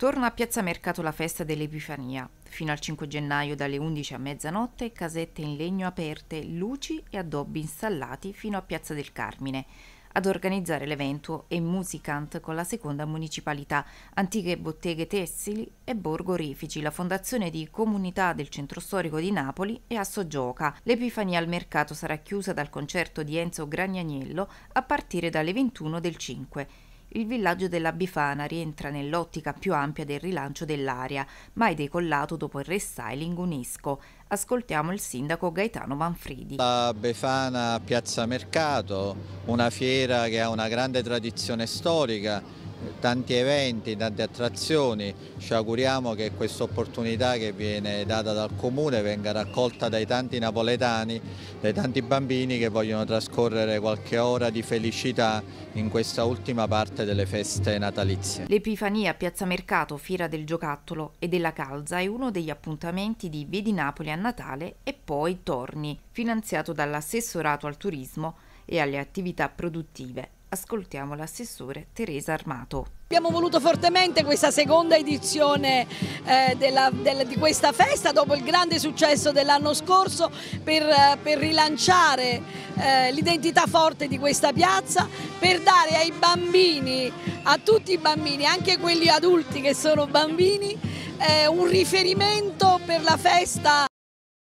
Torna a Piazza Mercato la festa dell'Epifania. Fino al 5 gennaio dalle 11 a mezzanotte, casette in legno aperte, luci e addobbi installati fino a Piazza del Carmine. Ad organizzare l'evento è Musicant con la seconda municipalità, Antiche Botteghe Tessili e Borgo Refici, la fondazione di comunità del centro storico di Napoli e Assogioca. L'Epifania al mercato sarà chiusa dal concerto di Enzo Gragnaniello a partire dalle 21 del 5. Il villaggio della Befana rientra nell'ottica più ampia del rilancio dell'area, mai decollato dopo il restyling UNESCO. Ascoltiamo il sindaco Gaetano Manfredi. La Befana Piazza Mercato, una fiera che ha una grande tradizione storica, tanti eventi, tante attrazioni. Ci auguriamo che questa opportunità che viene data dal Comune venga raccolta dai tanti napoletani, dai tanti bambini che vogliono trascorrere qualche ora di felicità in questa ultima parte delle feste natalizie. L'Epifania a Piazza Mercato, fiera del giocattolo e della calza, è uno degli appuntamenti di Vedi Napoli a Natale e poi torni, finanziato dall'assessorato al turismo e alle attività produttive. Ascoltiamo l'assessore Teresa Armato. Abbiamo voluto fortemente questa seconda edizione di questa festa dopo il grande successo dell'anno scorso per rilanciare l'identità forte di questa piazza, per dare ai bambini, a tutti i bambini, anche quelli adulti che sono bambini, un riferimento per la festa